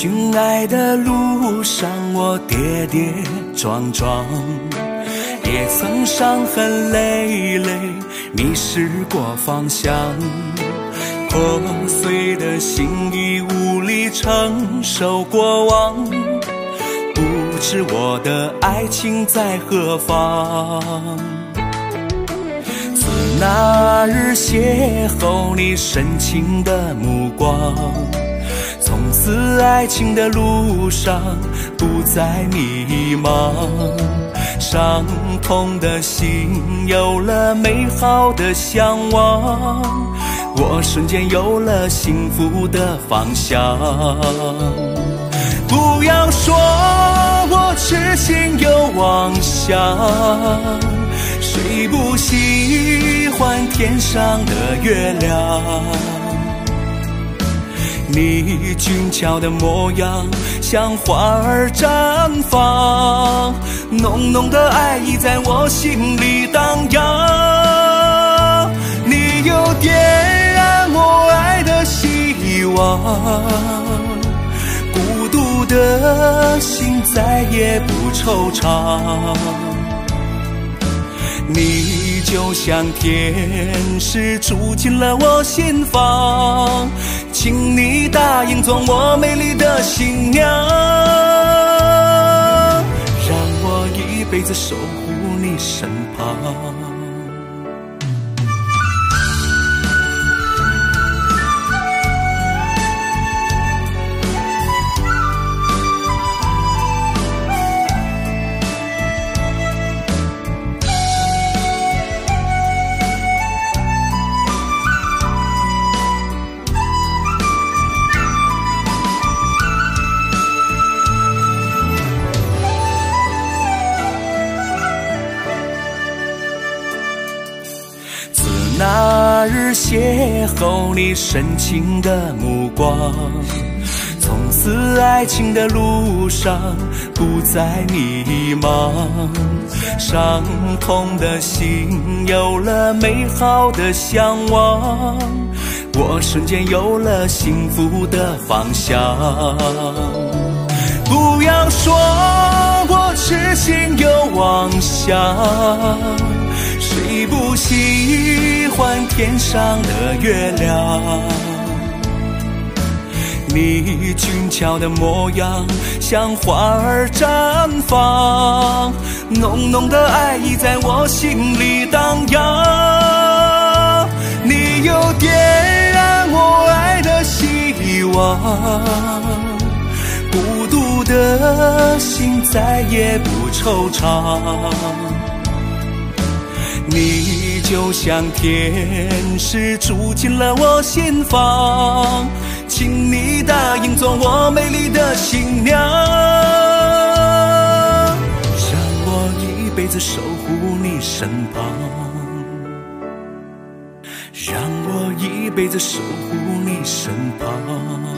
寻爱的路上，我跌跌撞撞，也曾伤痕累累，迷失过方向。破碎的心已无力承受过往，不知我的爱情在何方。自那日邂逅你深情的目光，从此爱情的路上不再迷茫，伤痛的心有了美好的向往，我瞬间有了幸福的方向。不要说我痴心又妄想，谁不喜欢天上的月亮？你俊俏的模样像花儿绽放，浓浓的爱意在我心里荡漾。你又点燃我爱的希望，孤独的心再也不惆怅。你就像天使住进了我心房，请你答应做我美丽的新娘，让我一辈子守护你身旁。那日邂逅你深情的目光，从此爱情的路上不再迷茫，伤痛的心有了美好的向往，我瞬间有了幸福的方向。不要说我痴心又妄想，谁不喜欢天上的月亮？你俊俏的模样像花儿绽放，浓浓的爱意在我心里荡漾。你又点燃我爱的希望，孤独的心再也不惆怅。你就像天使住进了我心房，请你答应做我美丽的新娘，让我一辈子守护你身旁，让我一辈子守护你身旁。